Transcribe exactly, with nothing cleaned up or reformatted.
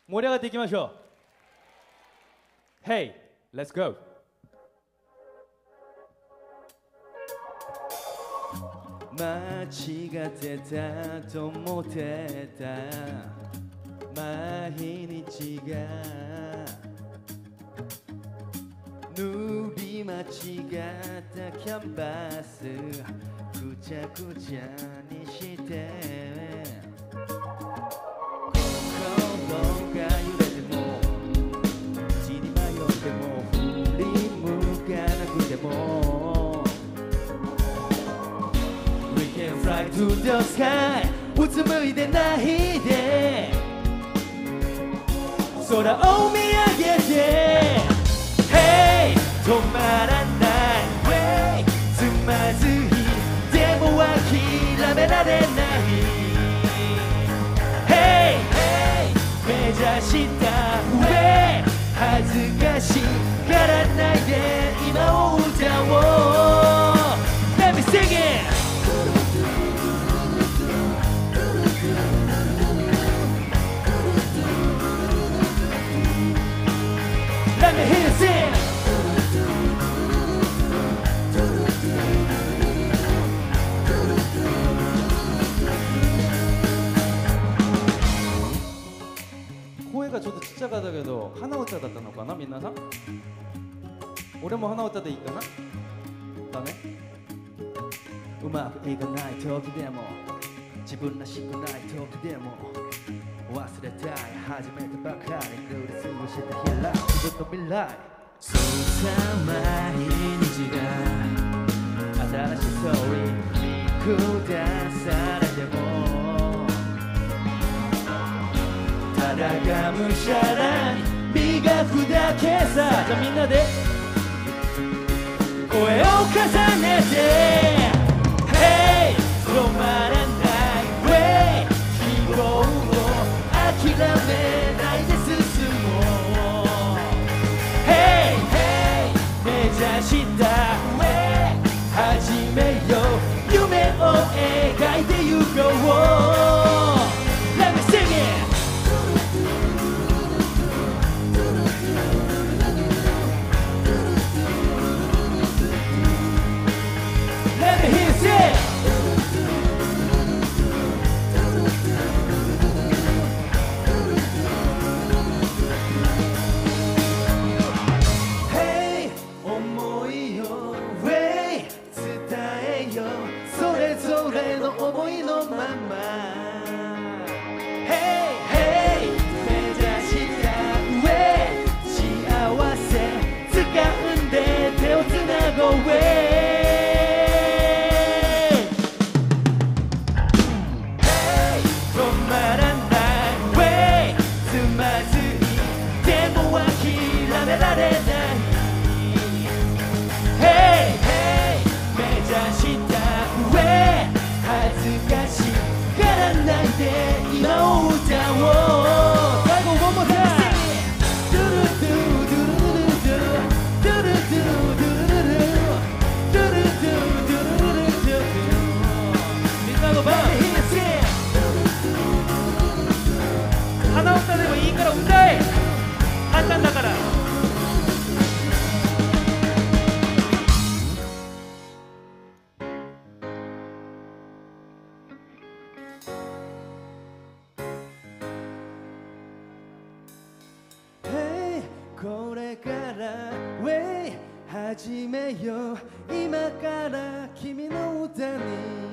盛り上がっていきましょう。 Hey, let's go。 間違ってたと思ってた毎日が塗り間違ったキャンバスくちゃくちゃにして心が揺れても道に迷っても振り向かなくても We can fly to the sky うつむいてないで空を見上げて Hey 止まらない Way つまずいでも諦められない Hey Hey 目指した上恥ずかしがらないで今を歌おう Let me sing it Let me hear you sing声がちょっとちっちゃかったけど鼻歌だったのかな皆さん俺も鼻歌でいいかなダメうまくいかない時でも自分らしくない時でも忘れたい初めてばかり塗りつぶした日ら自分の未来そうさ毎日が新しいストーリー見下されてもただがむしゃらに磨くだけさじゃあみんなで声を重ねて Hey 止まらない Way 希望を諦めないで進もう Hey Hey 目指した上始めよう夢を描いてゆこう Let me sing it Let me hear you sing思いのまま Hey Hey 目指した上幸せ掴んで手をつなごう Hey 止まらない Way つまずいても諦められない Hey Hey 目指した上恥ずかしがらないで今を歌おう最後 one more time ドゥルドゥドゥルルドゥドゥルドゥドゥルルルドゥルドゥドゥルルドゥみんなの番鼻歌でもいいから歌え簡単だからこれから Way 始めよう今から君の歌に